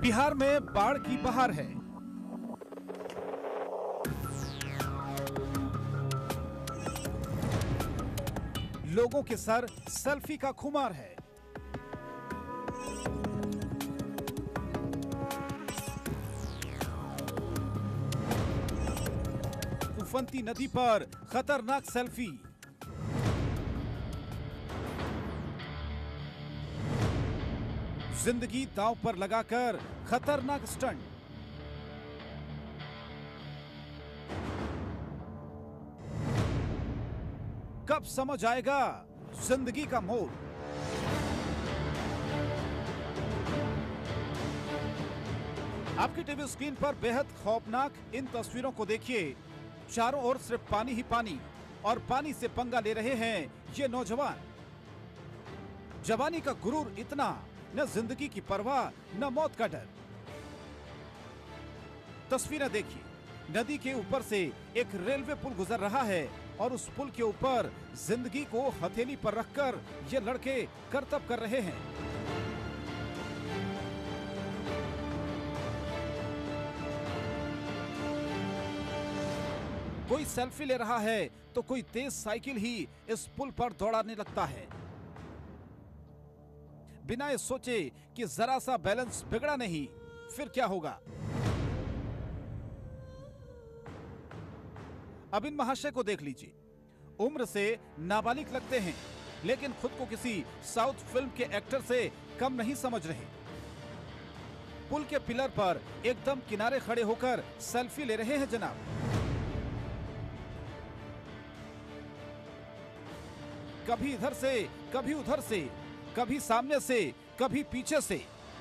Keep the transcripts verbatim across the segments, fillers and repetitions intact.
बिहार में बाढ़ की बहार है। लोगों के सर सेल्फी का खुमार है। उफनती नदी पर खतरनाक सेल्फी। जिंदगी दांव पर लगाकर खतरनाक स्टंट। कब समझ आएगा जिंदगी का मोल। आपकी टीवी स्क्रीन पर बेहद खौफनाक इन तस्वीरों को देखिए। चारों ओर सिर्फ पानी ही पानी और पानी से पंगा ले रहे हैं ये नौजवान। जवानी का गुरूर इतना, न जिंदगी की परवाह न मौत का डर। तस्वीरें देखिए, नदी के ऊपर से एक रेलवे पुल गुजर रहा है और उस पुल के ऊपर जिंदगी को हथेली पर रखकर ये लड़के करतब कर रहे हैं। कोई सेल्फी ले रहा है तो कोई तेज साइकिल ही इस पुल पर दौड़ाने लगता है, बिना ये सोचे कि जरा सा बैलेंस बिगड़ा नहीं फिर क्या होगा। अब इन महाशय को देख लीजिए, उम्र से नाबालिग लगते हैं लेकिन खुद को किसी साउथ फिल्म के एक्टर से कम नहीं समझ रहे। पुल के पिलर पर एकदम किनारे खड़े होकर सेल्फी ले रहे हैं जनाब। कभी इधर से कभी उधर से, कभी सामने से कभी पीछे से।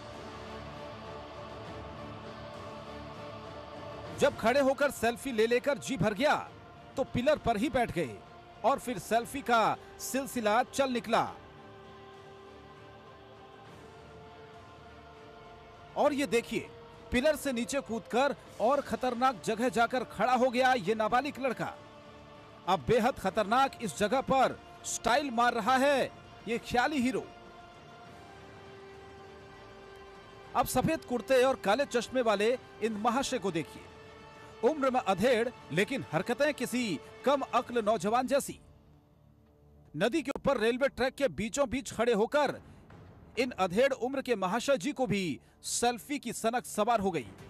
जब खड़े होकर सेल्फी ले लेकर जी भर गया तो पिलर पर ही बैठ गए और फिर सेल्फी का सिलसिला चल निकला। और ये देखिए, पिलर से नीचे कूदकर और खतरनाक जगह जाकर खड़ा हो गया ये नाबालिग लड़का। अब बेहद खतरनाक इस जगह पर स्टाइल मार रहा है ये ख्याली हीरो। अब सफेद कुर्ते और काले चश्मे वाले इन महाशय को देखिए। उम्र में अधेड़ लेकिन हरकतें किसी कम अक्ल नौजवान जैसी। नदी के ऊपर रेलवे ट्रैक के बीचों बीच खड़े होकर इन अधेड़ उम्र के महाशय जी को भी सेल्फी की सनक सवार हो गई।